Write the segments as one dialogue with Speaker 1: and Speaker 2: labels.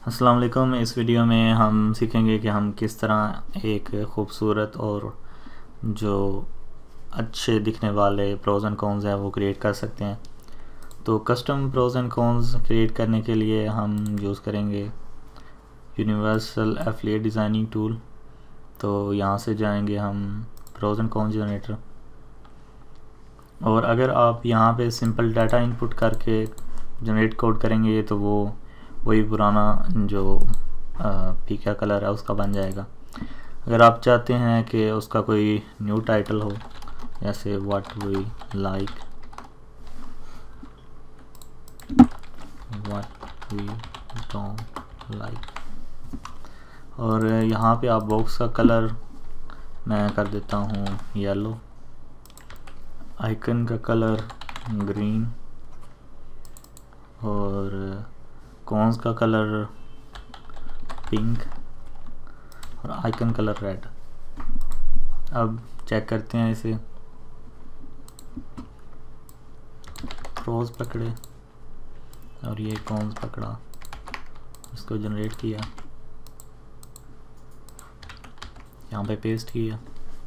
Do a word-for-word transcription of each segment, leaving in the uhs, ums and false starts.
Speaker 1: अस्सलाम वालेकुम। इस वीडियो में हम सीखेंगे कि हम किस तरह एक खूबसूरत और जो अच्छे दिखने वाले प्रोज एंड कॉन्स हैं वो क्रिएट कर सकते हैं। तो custom pros and cons create करने के लिए हम यूज़ करेंगे यूनिवर्सल एफिलिएट डिज़ाइनिंग टूल। तो यहाँ से जाएंगे हम प्रोज एंड कॉन्स जनरेटर, और अगर आप यहाँ पे सिंपल डाटा इनपुट करके जनरेट कोड करेंगे तो वो वही पुराना जो पी का कलर है उसका बन जाएगा। अगर आप चाहते हैं कि उसका कोई न्यू टाइटल हो, जैसे what we like what we don't like, और यहाँ पे आप बॉक्स का कलर मैं कर देता हूँ येलो, आइकन का कलर ग्रीन, और कॉन्स का कलर पिंक, और आइकन कलर रेड। अब चेक करते हैं इसे। प्रोज पकड़े और ये कॉन्स पकड़ा, इसको जनरेट किया, यहाँ पे पेस्ट किया।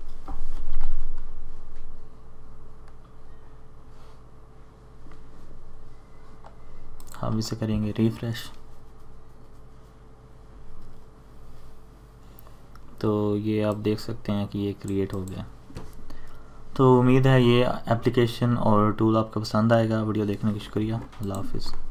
Speaker 1: हम इसे करेंगे रिफ्रेश, तो ये आप देख सकते हैं कि ये क्रिएट हो गया। तो उम्मीद है ये एप्लीकेशन और टूल आपको पसंद आएगा। वीडियो देखने का शुक्रिया। अल्लाह हाफिज़।